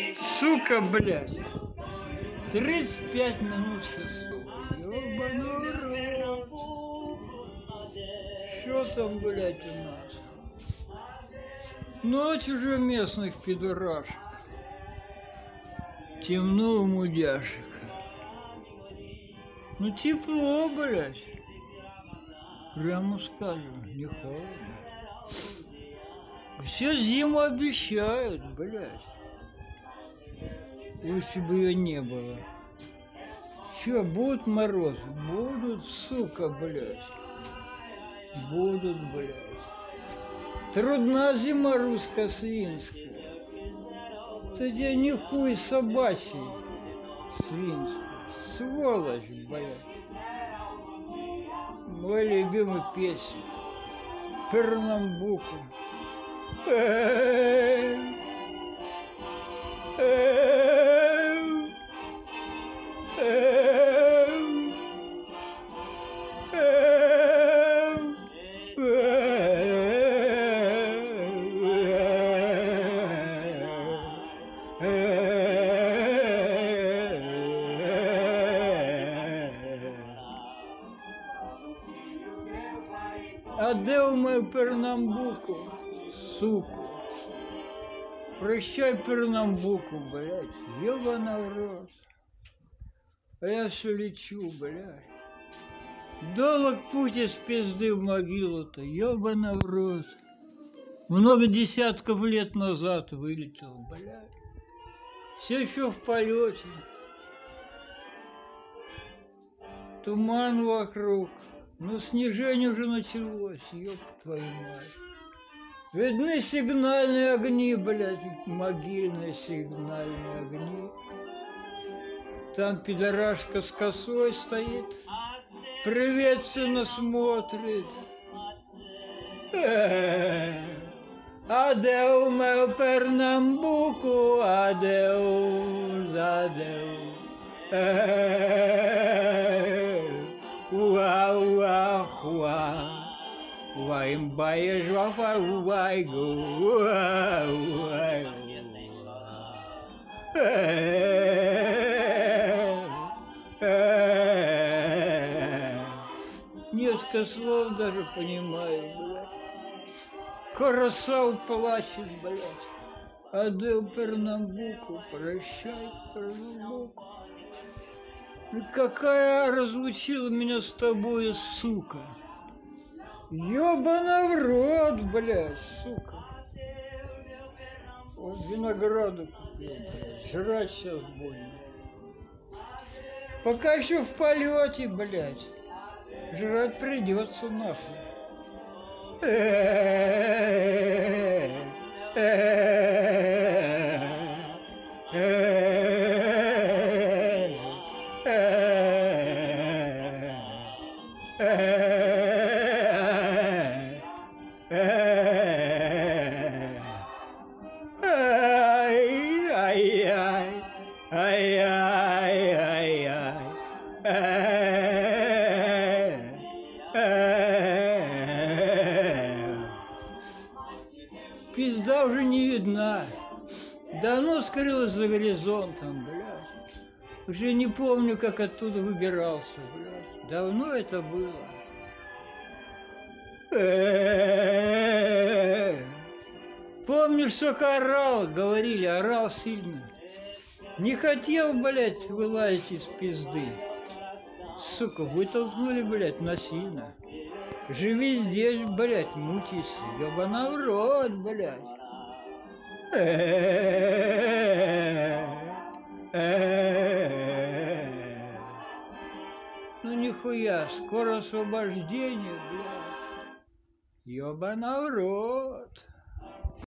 Сука, блядь. 35 минут шестого. Ёбаный в рот. Что там, блядь, у нас? Ночь уже местных пидорашек. Темно у мудяшек. Ну тепло, блядь. Прямо скажем, не холодно. Все зиму обещают, блядь. Лучше бы ее не было. Че, будут морозы? Будут, сука, блядь. Будут, блядь. Трудна зима русско-свинская. Это тебе не хуй собачий свинский. Сволочь, блядь. Мой любимый песня. Пернамбуку. А де у мою Пернамбуку, суку? Прощай, Пернамбуку, блядь, ёбана в рот. А я все лечу, блядь. Долг путь из пизды в могилу-то, ёбана в рот. Много десятков лет назад вылетел, блядь. Все еще в полете. Туман вокруг. Ну, снижение уже началось, ёб твою мать. Видны сигнальные огни, блядь, могильные сигнальные огни. Там пидорашка с косой стоит, приветственно смотрит. Адеу, меу Пернамбуку, адеу, задеу. Уа-уа-хуа, уа-имбая-жвапа, уайгу, уа-уа-уа. Несколько слов даже понимаю, блядь. Красав плачет, блядь. Адеу Пернамбуку, прощай, Пернамбуку. И какая разлучила меня с тобой, сука. Ёбана в рот, блядь, сука. Вот винограду купил, блядь. Жрать сейчас больно. Пока еще в полете, блядь. Жрать придется нахуй. Пизда уже не видна. Давно скрылась за горизонтом, блядь. Уже не помню, как оттуда выбирался, блядь. Давно это было. Помнишь, сколько орал, говорили, орал сильно. Не хотел, блядь, вылазить из пизды. Сука, вытолкнули, блядь, насильно. Живи здесь, блядь, мучайся. Ёбана в рот, блядь. Ну нихуя, скоро освобождение, блядь. Ёбана в рот.